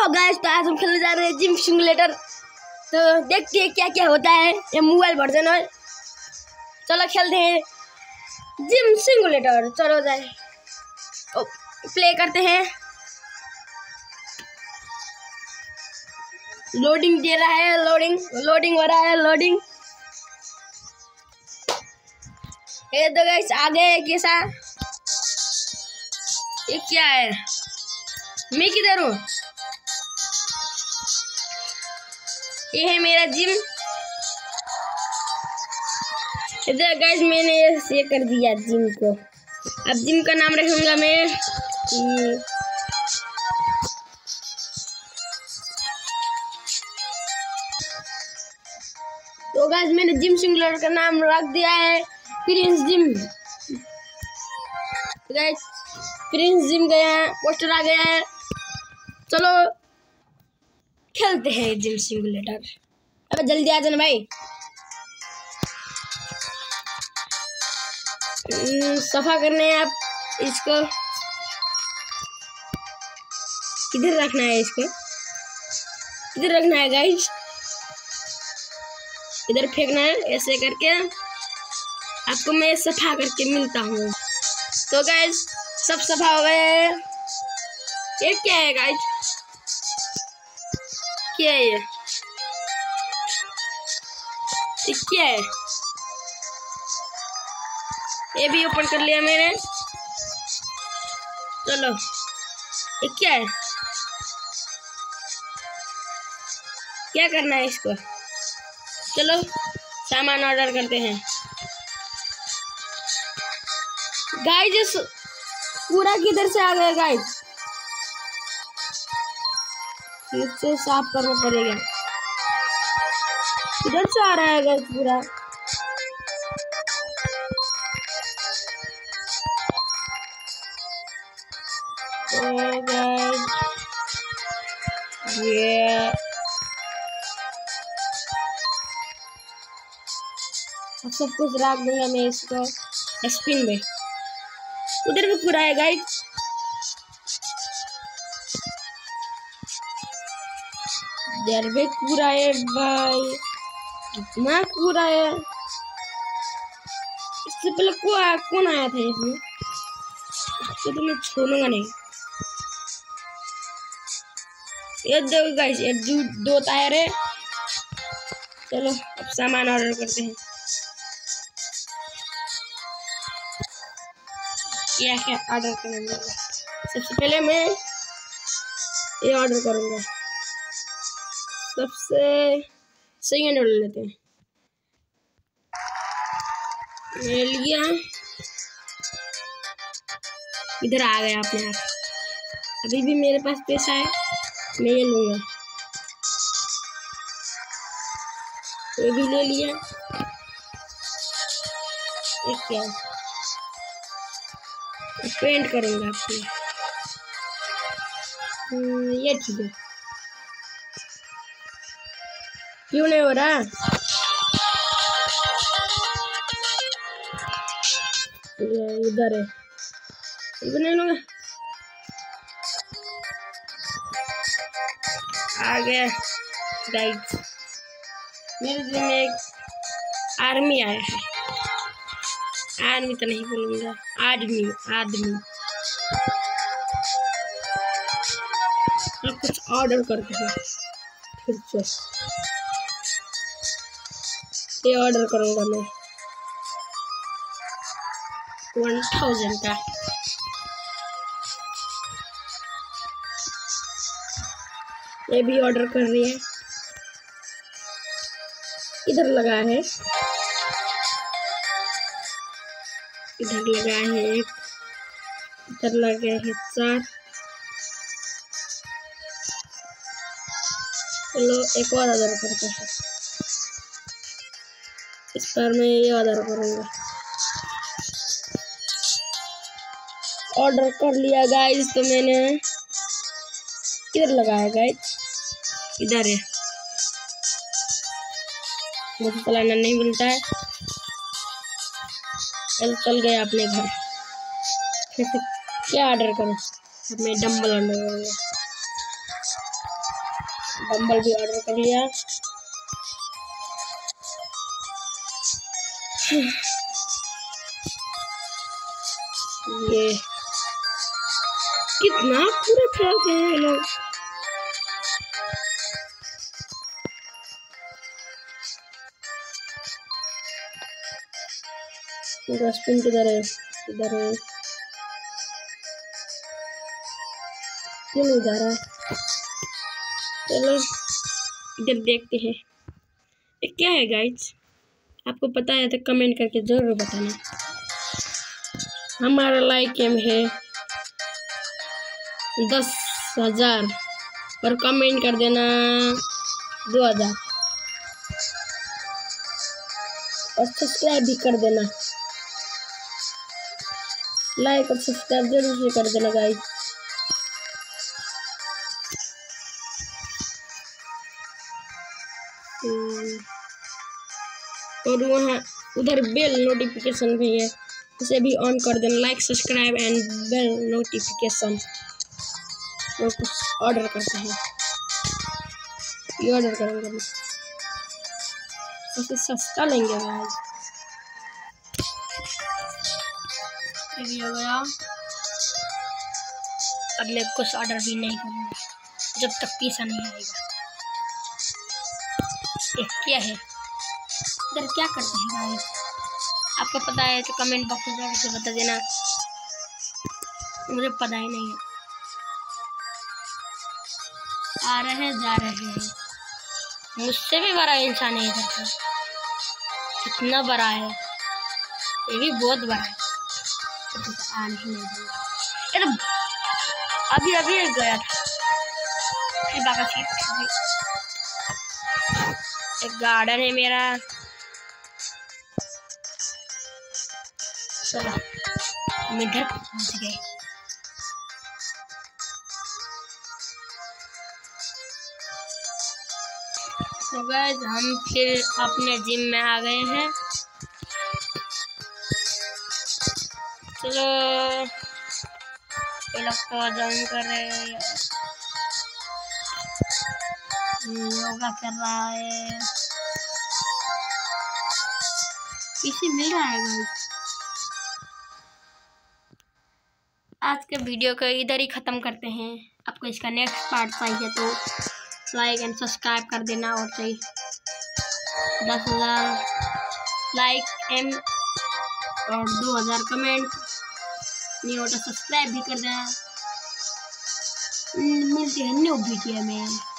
Hello guys, तो आज हम खेलने जा रहे हैं जिम सिमुलेटर। तो देखते हैं क्या क्या होता है। ये मोबाइल वर्जन है। चलो खेलते हैं जिम सिमुलेटर। चलो जाए प्ले करते हैं। लोडिंग दे रहा है, लोडिंग हो रहा है, लोडिंग। ये तो गाइस आगे कैसा, ये क्या है? मैं किधर हूँ? ये है मेरा जिम। इधर गाइस मैंने ये कर दिया जिम को। अब जिम का नाम रखूंगा मैं तो गाइस मैंने जिम सिमुलेटर का नाम रख दिया है prince gym. Guys prince gym गया है, पोस्टर आ गया है। चलो खेलते हैं जिम सिमुलेटर। अबे जल्दी आ जाना भाई। सफा करने हैं आप इसको। किधर रखना है इसको? किधर रखना है गाइस? इधर फेंकना है ऐसे करके। आपको मैं सफा करके मिलता हूँ। तो गाइस सब सफा हो गए। ये क्या है गाइस? क्या है ये क्या है? ये भी ओपन कर लिया मैंने। चलो ये क्या है? क्या करना है इसको? चलो सामान ऑर्डर करते हैं। गाइस पूरा किधर से आ गया गाइस? फिर से साफ करना पड़ेगा। किधर से आ रहा है गाइस पूरा? ये अब सब कुछ रख दूंगा मैं इसको डस्टबिन में। उधर भी पूरा है गाइस। इधर भी पूरा है भाई, कितना पूरा है। इससे पहले कौन आया था इसमें? तो मैं छोड़ूंगा नहीं। ये देखो गाइस, ये दो टायर है। चलो अब सामान ऑर्डर करते हैं। क्या क्या ऑर्डर करेंगे? सबसे पहले मैं ये ऑर्डर करूंगा। सबसे सही नूडल लेते हैं। ले लिया, इधर आ गया अपने आप। अभी भी मेरे पास पैसा है, मैं ये लूंगा। ये भी ले लिया। ये क्या? पेंट करूंगा अपने। ये ठीक है। क्यों नहीं हो रहा? इधर है, इधर नहीं लूंगा। आ गया गाइस, मेरे जिम में एक आर्मी आया है। आर्मी तो नहीं बोलूंगा, आदमी। अब कुछ ऑर्डर करते हैं फिर से। ये ऑर्डर करूंगा मैं 1000 का। ये भी ऑर्डर कर रही है। इधर लगा है, इधर लगा है एक, इधर लगा है 4। चलो एक और ऑर्डर करते हैं। इस पर मैं ये ऑर्डर करूंगा। ऑर्डर कर लिया गाइस। तो मैंने इधर लगाया गाइस, इधर है। मुझे चलाना नहीं मिलता है। चल गया अपने घर। फिर से क्या ऑर्डर करूं? अब मैं डंबल ऑर्डर करूंगा। डंबल भी ऑर्डर कर लिया। ये कितना पूरा खेलते हैं ये लोग। पूरा स्पिन किधर है? इधर है, क्यों नहीं जा रहा? चलो इधर देखते हैं ये क्या है गाइस। आपको पता है तो कमेंट करके जरूर बताना। हमारा लाइक एम है 10,000 और कमेंट कर देना 2,000 और सब्सक्राइब भी कर देना। लाइक और सब्सक्राइब जरूर से कर देना गाइस। और वहाँ उधर बेल नोटिफिकेशन भी है, उसे भी ऑन कर देना। Like subscribe and bell notification. और कुछ ऑर्डर करते हैं, ये ऑर्डर करेंगे, सबसे सस्ता लेंगे गाइस। ये हो गया। अब मैं कुछ ऑर्डर भी नहीं करूँगा जब तक पैसा नहीं आएगा। ये क्या है इधर, क्या करते हैं गाइस? आपको पता है तो कमेंट बॉक्स में जाकर बता देना, मुझे पता ही नहीं है। आ रहे हैं जा रहे हैं, मुझसे भी बड़ा इंसान है इधर का। कितना बड़ा है, ये भी बहुत बड़ा है। आ नहीं ये तो अभी अभी गया था। एक गार्डन है मेरा। चलो हम इधर पहुंच गए। तो गाइस हम फिर अपने जिम में आ गए हैं। चलो ये लोग तो जॉइन कर रहे हैं, योगा कर रहा है, इसी मिल रहा है गाइस। आज के वीडियो को इधर ही ख़त्म करते हैं। आपको इसका नेक्स्ट पार्ट चाहिए तो लाइक एंड सब्सक्राइब कर देना। और चाहिए 10,000 लाइक एम और 2,000 कमेंट, नहीं होता सब्सक्राइब भी कर देना। मिलते हैं न्यू वीडियो में।